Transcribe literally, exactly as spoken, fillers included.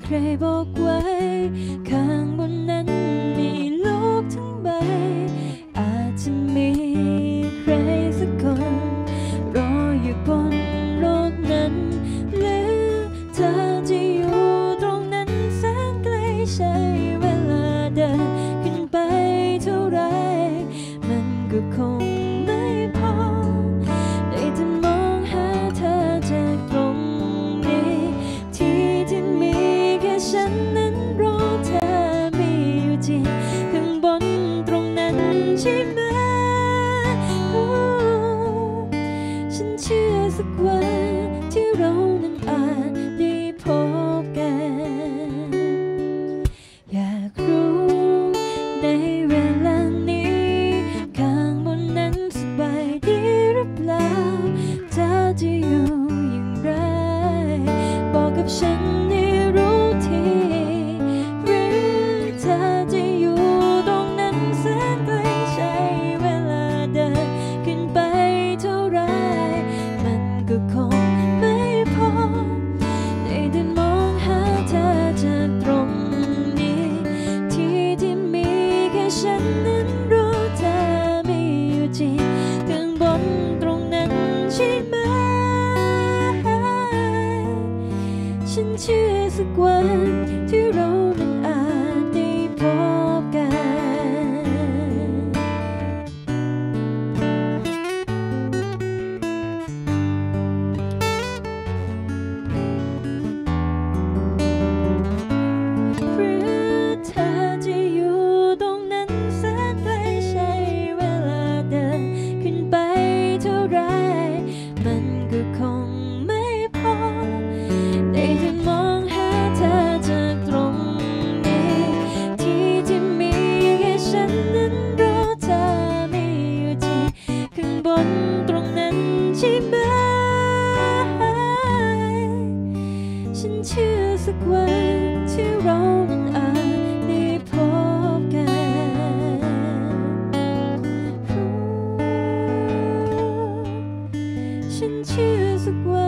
รบอกไว้ข้างบนนั้นมีโลกทั้งใบอาจจะมีใครสักคนรออยู่บนโลกนั้นหรือเธอจะอยู่ตรงนั้นแสนไกลใช้เวลาเดินขึ้นไปเท่าไรมันก็คงไม่พอได้แต่มองหาเธอจากตรงนี้ที่ที่มีแค่ฉันนั้นรอเธอมีอยู่จริงข้างบนตรงนั้นใช่ไหมฉันเชื่อสักวันที่เรานั้นอาจได้พบกันอยากรู้ในเวลานี้ข้างบนนั้นสบายดีหรือเปล่าเธอจะอยู่อย่างไรบอกกับฉันให้รู้ทีหรือเธอจะอยู่ตรงนั้นแสนไกลใช้เวลาเดินขึ้นไปเท่าไรมันก็คงไม่พอได้แต่มองหาเธอจากตรงนี้ที่ที่มีแค่ฉันนั้นรู้เธอมีอยู่จริงข้างบนตรงนั้นใช่ไหมฉันเชื่อสักวันที่เรานั้นอาจได้พบกันหรือเธอจะอยู่ตรงนั้นแสนไกลใช้เวลาเดินขึ้นไปเท่าไรมันก็คงไม่พอได้แต่มองหาเธอจากตรงนี้ที่ที่มีแค่ฉันนั้นรอเธอมีอยู่จริงข้างบนตรงนั้นใช่ไหมฉันเชื่อสักวันที่เรานั้นอาจได้พบกันฉันเชื่อสักวัน